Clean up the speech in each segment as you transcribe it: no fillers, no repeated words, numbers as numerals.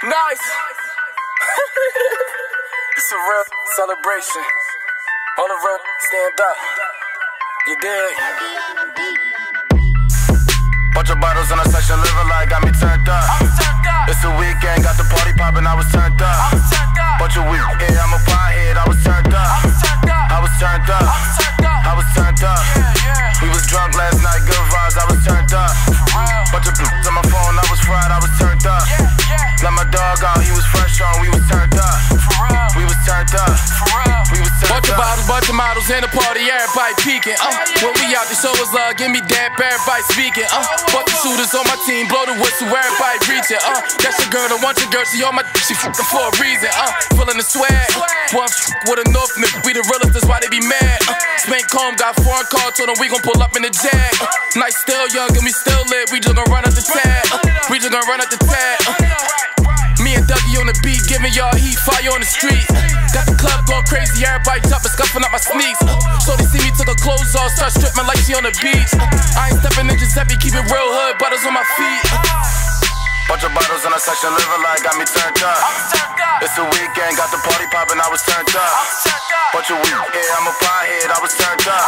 Nice. It's a real celebration. All the real stand up. You dig? Bunch of bottles in a section, living like got me turned up. It's a weekend, got the party poppin', I was turned up. Bunch of weed, yeah, I'm a pothead, I was turned up. I was turned up. I was turned up. We was drunk last night, good vibes, I was turned up. Bunch of bitches on my phone, I was fried, I was turned up. Let my dog out, he was fresh on, we was turned up. We was turned up. We was turned up. Bunch of bottles, bunch of models in the party, everybody peeking. When we out, the show was love, give me dap, everybody speaking. But the shooters on my team, blow the whistle, everybody reaching. That's your girl, don't want your girl, she on my she fucking for a reason. Feeling the swag, one with a North nigga, we the realest, that's why they be mad. Spank comb, got foreign car, told them we gon' pull up in the Jag. Night still young and we still lit, we just gon' run up the tag. We just gon' run up the tag. Me and Dougie on the beat, giving y'all heat, fire on the street. Got the club going crazy, everybody jumping, scuffing up my sneaks. So they see me, took her clothes off, start stripping like she on the beach. I ain't stepping in Giuseppe, keep it real hood, butters on my feet. Bunch of bottles in a section, living like got me turned up. It's a weekend, got the party poppin', I was turned up. Bunch of weed, yeah, I'm a pothead, I was turned up.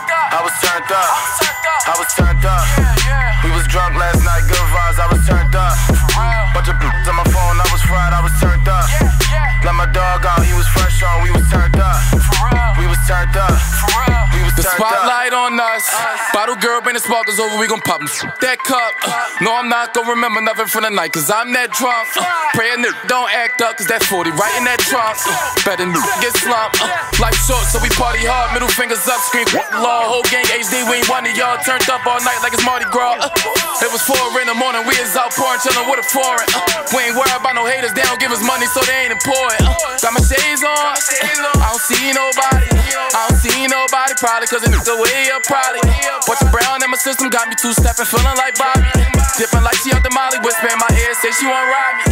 I was turned up. I was turned up. We was drunk last night, good vibes, I was turned up. Bunch of bitches on my phone, I was fried, I was turned up. Let my dog out, he was fresh on, we was turned up. We was turned up. We was The turned up. spotlight on us. Bottle girl, bring the sparkles over, we gon' pop that cup. No, I'm not gon' remember nothing from the night, cause I'm that drunk. Pray a nigga don't act up, cause that 40 right in that trunk. Better get slumped. Life short, so we party hard, middle fingers up, scream law. Whole gang HD, we ain't one of y'all turned up all night like it's Mardi Gras. It was 4 in the morning, we is out pouring, chillin' with a foreign. We ain't worried about no haters, they don't give us money, so they ain't important. Got my shades on, I don't see nobody. I don't see nobody, probably cause it's the way up, probably. Bunch of brown in my system, got me two-stepping, feeling like Bobby. Dipping like she out the Molly, whisper in my ear, say she wanna ride me.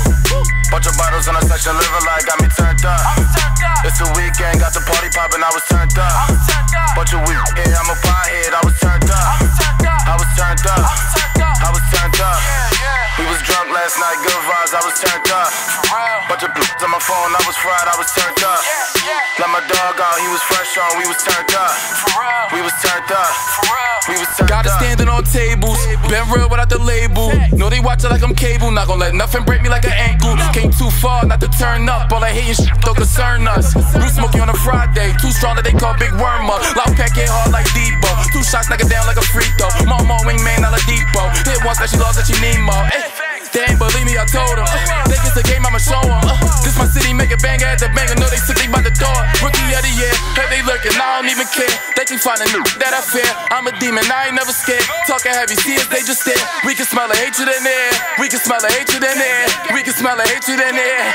Bunch of bottles in a section, living like got me turned up. It's a weekend, got the party poppin', I was turned up. Bunch of weed, yeah, I'm a pothead, I was turned up. I was turned up. I was turned up. We was drunk last night, good vibes, I was turned up. Bunch of bitches on my phone, I was fried, I was turned up. Let my dog out, he was fresh on, we was turned up. We was turned up. We was turned Got it up. standing on tables, been real without the label. Know they watch it like I'm cable, not gon' let nothing break me like an ankle. Came too far not to turn up, all that hating shit don't concern us. Blue smoky on a Friday, too strong that they call Big Worm up. Loud pack hit hard like Debo, 2 shots knock it down like a free throw. Mama wingman, not a depot. Hit once that she lost that she need more. They ain't believe me, I told them. They get the game, I'ma show them. This my city, make it bang at the banger. Know they sick, they by the door. Rookie of the year, heard they lurking, I don't even care. They can find a new that I fear. I'm a demon, I ain't never scared. Talking heavy, see if they just stare. We can smell the hatred in the air. We can smell the hatred in the air. We can smell the hatred in the air.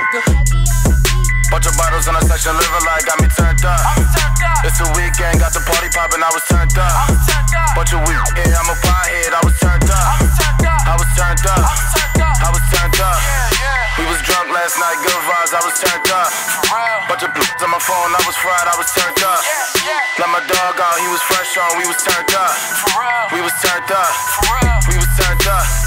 Bunch of bottles in a section, living like got me turned up. It's a weekend, got the party poppin', I was turned up. Bunch of weed, yeah, I'm a pothead, I was turned up. I was turned up. I was turned up. We was drunk last night, good vibes, I was turned up. Bunch of bitches on my phone, I was fried, I was turned up. Let my dog out, he was fresh on, we was turned up. We was turned up. We was turned up.